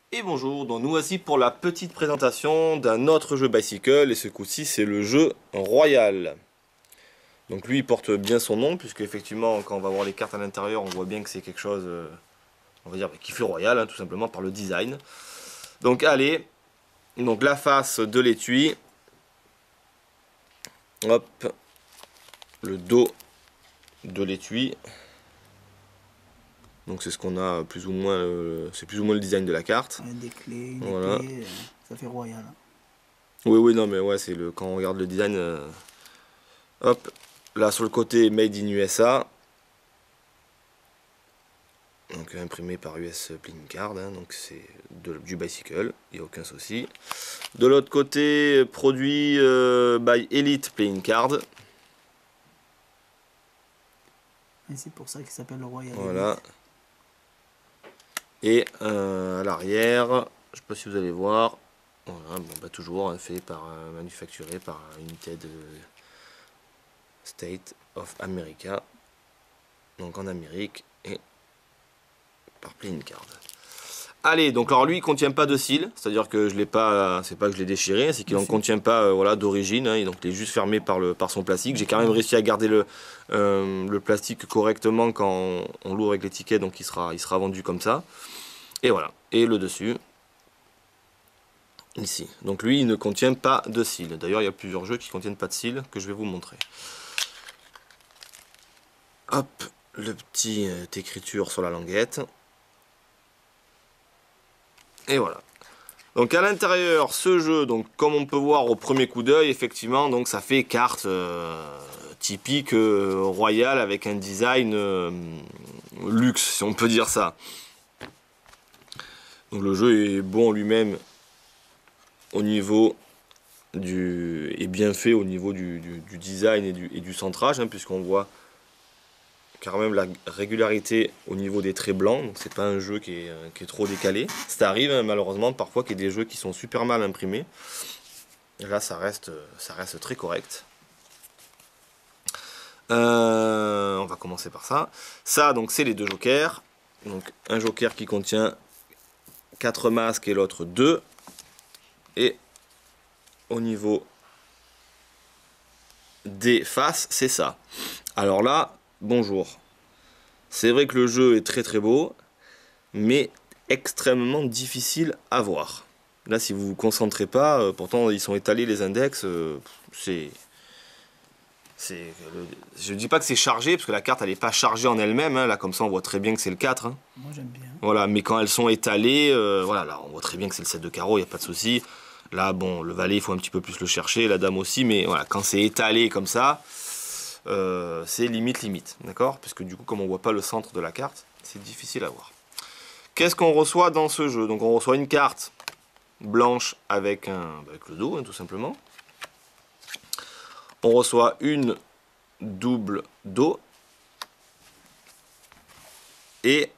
Et bonjour, donc nous voici pour la petite présentation d'un autre jeu Bicycle, et ce coup-ci c'est le jeu Royal. Donc lui il porte bien son nom, puisque effectivement quand on va voir les cartes à l'intérieur, on voit bien que c'est quelque chose, on va dire, qui fait Royal, hein, tout simplement par le design. Donc allez, donc la face de l'étui, hop, le dos de l'étui. Donc c'est ce qu'on a plus ou moins, c'est plus ou moins le design de la carte. Des clés, une Voilà. épée, ça fait royal. Oui, oui, non, mais ouais, c'est le quand on regarde le design. Hop, là sur le côté Made in USA. Donc imprimé par US Playing Card, hein, donc c'est du Bicycle, il n'y a aucun souci. De l'autre côté, produit by Elite Playing Card. Et c'est pour ça qu'il s'appelle le Royal Voilà. Elite. Et à l'arrière, je ne sais pas si vous allez voir, voilà, bon, bah, toujours hein, fait par, manufacturé par United States of America, donc en Amérique, et par Playing Card. Allez, donc alors lui il contient pas de cils, c'est-à-dire que je l'ai pas, c'est pas que je l'ai déchiré, c'est qu'il en contient pas voilà, d'origine, hein, et donc il est juste fermé par son plastique. J'ai quand même réussi à garder le plastique correctement quand on l'ouvre avec l'étiquette, donc il sera vendu comme ça. Et voilà, et le dessus, ici. Donc lui il ne contient pas de cils, d'ailleurs il y a plusieurs jeux qui contiennent pas de cils que je vais vous montrer. Hop, le petit écriture sur la languette. Et voilà. Donc à l'intérieur, ce jeu, donc comme on peut voir au premier coup d'œil, effectivement, donc ça fait carte typique royale avec un design luxe, si on peut dire ça. Donc le jeu est bon lui-même au niveau est bien fait au niveau du design et du centrage, hein, puisqu'on voit quand même la régularité au niveau des traits blancs, donc c'est pas un jeu qui est trop décalé. Ça arrive hein, malheureusement parfois qu'il y ait des jeux qui sont super mal imprimés. Et là ça reste très correct. On va commencer par ça. Ça donc c'est les deux jokers. Donc un joker qui contient 4 masques et l'autre 2. Et au niveau des faces, c'est ça. Alors là, bonjour. C'est vrai que le jeu est très très beau, mais extrêmement difficile à voir. Là, si vous vous concentrez pas, pourtant ils sont étalés les index, je dis pas que c'est chargé, parce que la carte elle n'est pas chargée en elle-même, hein. Là comme ça on voit très bien que c'est le 4. Hein. Moi j'aime bien. Voilà, mais quand elles sont étalées, voilà, là on voit très bien que c'est le 7 de carreau, il n'y a pas de souci. Là bon, le valet il faut un petit peu plus le chercher, la dame aussi, mais voilà, quand c'est étalé comme ça, c'est limite, d'accord? Parce que du coup comme on voit pas le centre de la carte, c'est difficile à voir. Qu'est-ce qu'on reçoit dans ce jeu? Donc on reçoit une carte blanche avec le dos, hein, tout simplement. On reçoit une double dos. Et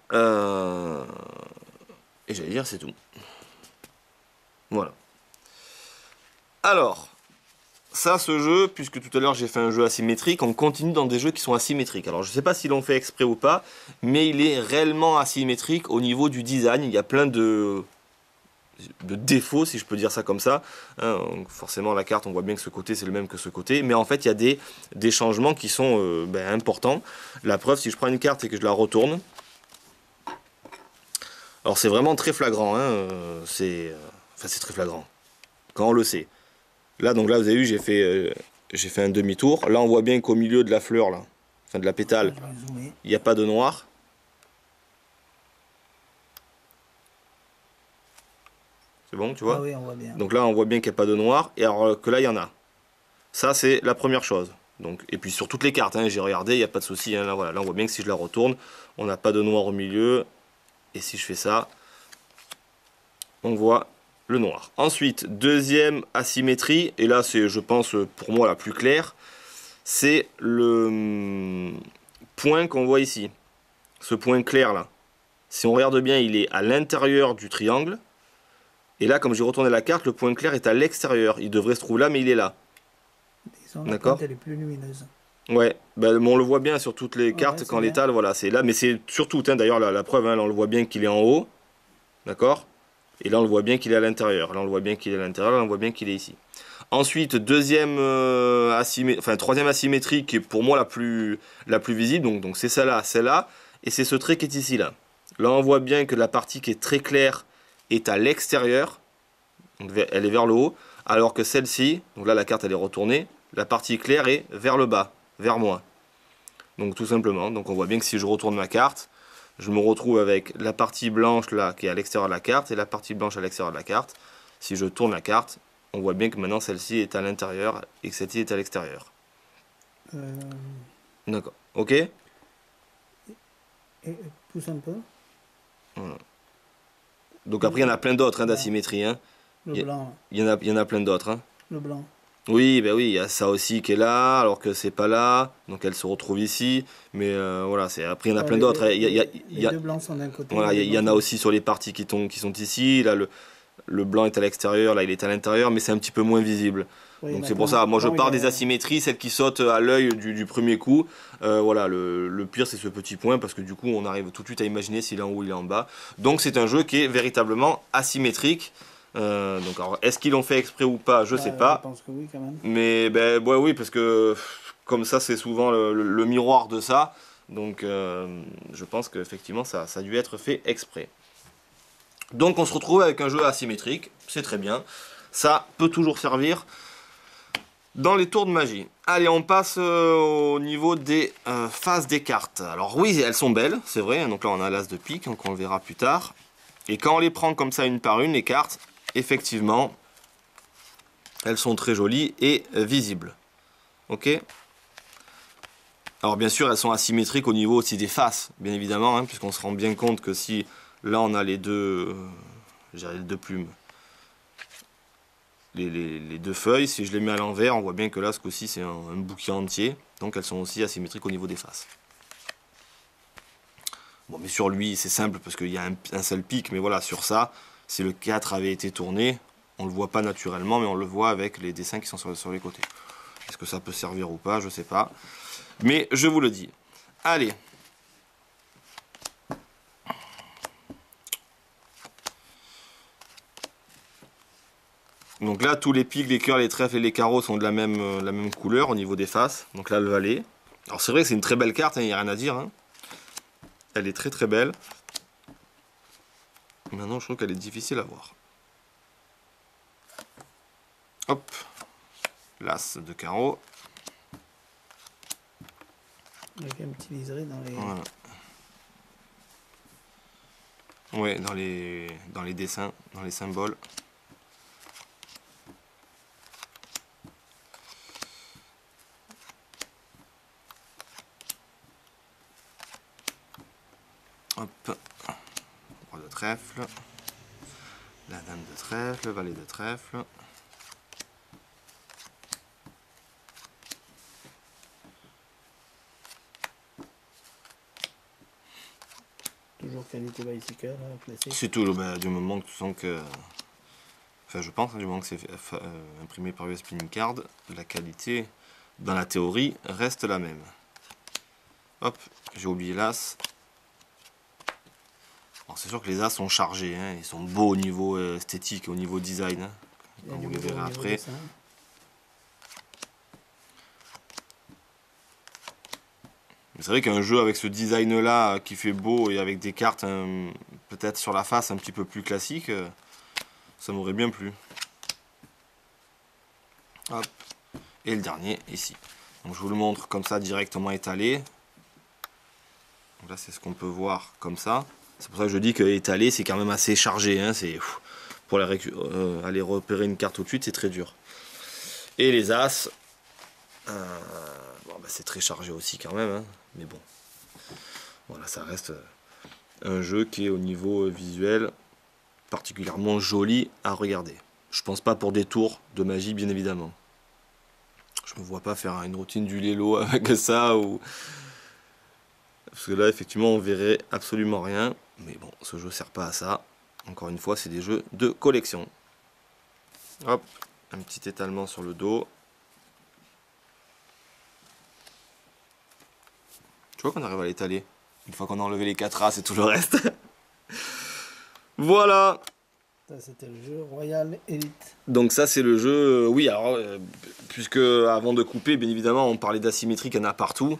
j'allais dire c'est tout. Voilà. Alors, ça, ce jeu, puisque tout à l'heure j'ai fait un jeu asymétrique, on continue dans des jeux qui sont asymétriques. Alors je sais pas s'ils l'ont fait exprès ou pas, mais il est réellement asymétrique au niveau du design. Il y a plein de défauts, si je peux dire ça comme ça. Hein, donc forcément la carte, on voit bien que ce côté c'est le même que ce côté, mais en fait il y a des changements qui sont importants. La preuve, si je prends une carte et que je la retourne, alors c'est vraiment très flagrant, hein, c'est très flagrant, quand on le sait. Là, donc là vous avez vu, j'ai fait un demi-tour. Là on voit bien qu'au milieu de la fleur, là, enfin de la pétale, il n'y a pas de noir. C'est bon, tu vois? Ah oui, on voit bien. Donc là on voit bien qu'il n'y a pas de noir, et alors que là il y en a. Ça c'est la première chose. Donc, et puis sur toutes les cartes, hein, j'ai regardé, il n'y a pas de souci. Hein, là, voilà, là on voit bien que si je la retourne, on n'a pas de noir au milieu. Et si je fais ça, on voit le noir. Ensuite, deuxième asymétrie, et là c'est je pense pour moi la plus claire, c'est le point qu'on voit ici. Ce point clair là. Si on regarde bien, il est à l'intérieur du triangle. Et là, comme j'ai retourné la carte, le point clair est à l'extérieur. Il devrait se trouver là, mais il est là. D'accord. Elle est plus lumineuse. Ouais, ben, on le voit bien sur toutes les cartes quand l'étale, voilà, c'est là, mais c'est sur toutes, hein, d'ailleurs la preuve, hein, là, on le voit bien qu'il est en haut, d'accord? Et là, on le voit bien qu'il est à l'intérieur. Là, on le voit bien qu'il est à l'intérieur. Là, on voit bien qu'il est ici. Ensuite, troisième asymétrie qui est pour moi la plus visible. Donc c'est celle-là. Et c'est ce trait qui est ici, là. Là, on voit bien que la partie qui est très claire est à l'extérieur. Elle est vers le haut. Alors que celle-ci, donc là, la carte, elle est retournée. La partie claire est vers le bas, vers moi. Donc tout simplement. Donc on voit bien que si je retourne ma carte, je me retrouve avec la partie blanche là qui est à l'extérieur de la carte et la partie blanche à l'extérieur de la carte. Si je tourne la carte, on voit bien que maintenant celle-ci est à l'intérieur et que celle-ci est à l'extérieur. D'accord. Ok. Et pousse un peu. Voilà. Donc après il y en a plein d'autres d'asymétrie. Hein. Le blanc. Il y en a plein d'autres. Hein. Le blanc. Oui, ben oui, il y a ça aussi qui est là, alors que c'est pas là, donc elle se retrouve ici. Mais voilà, après il y en a plein d'autres. Les deux blancs sont d'un côté. Voilà, il y en a aussi sur les parties qui sont ici. Là, le blanc est à l'extérieur, là il est à l'intérieur, mais c'est un petit peu moins visible. Oui, donc c'est pour ça, moi je pars des asymétries, celles qui sautent à l'œil du premier coup. Voilà, le pire c'est ce petit point, parce que du coup on arrive tout de suite à imaginer s'il est en haut ou il est en bas. Donc c'est un jeu qui est véritablement asymétrique. Donc alors, est-ce qu'ils l'ont fait exprès ou pas, je sais pas. Je pense que oui quand même. Mais ben ouais, oui, parce que comme ça c'est souvent le miroir de ça. Donc je pense qu'effectivement ça a dû être fait exprès. Donc on se retrouve avec un jeu asymétrique, c'est très bien. Ça peut toujours servir dans les tours de magie. Allez, on passe au niveau des faces des cartes. Alors oui, elles sont belles, c'est vrai. Donc là on a l'as de pique, donc on le verra plus tard. Et quand on les prend comme ça une par une, les cartes, effectivement, elles sont très jolies et visibles. Ok. Alors bien sûr, elles sont asymétriques au niveau aussi des faces, bien évidemment, hein, puisqu'on se rend bien compte que si là on a les deux, les deux plumes, les deux feuilles, si je les mets à l'envers, on voit bien que là ce coup-ci c'est un bouquet entier, donc elles sont aussi asymétriques au niveau des faces. Bon, mais sur lui c'est simple parce qu'il y a un seul pic, mais voilà, sur ça, si le 4 avait été tourné, on le voit pas naturellement, mais on le voit avec les dessins qui sont sur les côtés. Est-ce que ça peut servir ou pas, je sais pas. Mais je vous le dis. Allez. Donc là, tous les pics, les cœurs, les trèfles et les carreaux sont de la même couleur au niveau des faces. Donc là, le valet. Alors c'est vrai que c'est une très belle carte, il n'y a rien à dire. Hein. Elle est très très belle. Maintenant, je trouve qu'elle est difficile à voir. Hop. L'as de carreau. Avec un petit liseré dans les... Voilà. Ouais, dans les dessins, dans les symboles. Hop. Roi de trèfle. La dame de trèfle, le valet de trèfle. Toujours qualité bicycle, classique. C'est toujours du moment que tu sens que... Enfin, je pense, du moment que c'est imprimé par US Spinning Card, la qualité, dans la théorie, reste la même. Hop, j'ai oublié l'as. C'est sûr que les as sont chargés, hein, ils sont beaux au niveau esthétique, au niveau design, hein, comme vous les verrez après. C'est vrai qu'un jeu avec ce design là qui fait beau et avec des cartes peut-être sur la face un petit peu plus classique, ça m'aurait bien plu. Hop. Et le dernier ici. Donc je vous le montre comme ça directement étalé. Donc là c'est ce qu'on peut voir comme ça. C'est pour ça que je dis que étalé c'est quand même assez chargé. Hein, pour aller repérer une carte tout de suite c'est très dur. Et les as, c'est très chargé aussi quand même. Hein, mais bon, voilà, ça reste un jeu qui est au niveau visuel particulièrement joli à regarder. Je pense pas pour des tours de magie bien évidemment. Je me vois pas faire une routine du Lelo avec ça ou... Parce que là effectivement on verrait absolument rien. Mais bon, ce jeu sert pas à ça. Encore une fois, c'est des jeux de collection. Hop, un petit étalement sur le dos. Tu vois qu'on arrive à l'étaler. Une fois qu'on a enlevé les 4 as et tout le reste. Voilà. Ça, c'était le jeu Royal Elite. Donc ça c'est le jeu, oui alors puisque avant de couper bien évidemment on parlait d'asymétrie qu'il y en a partout,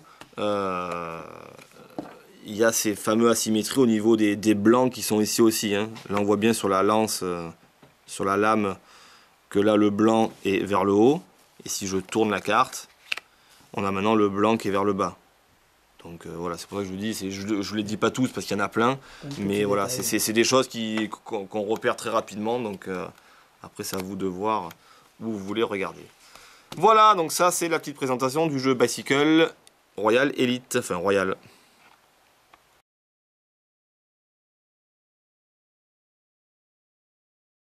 il y a ces fameux asymétries au niveau des blancs qui sont ici aussi, hein. Là on voit bien sur la lance, sur la lame, que là le blanc est vers le haut, et si je tourne la carte, on a maintenant le blanc qui est vers le bas. Donc voilà, c'est pour ça que je vous dis, je ne les dis pas tous parce qu'il y en a plein, mais voilà, c'est des choses qu'on repère très rapidement, donc après c'est à vous de voir où vous voulez regarder. Voilà, donc ça c'est la petite présentation du jeu Bicycle Royal Elite, enfin Royal.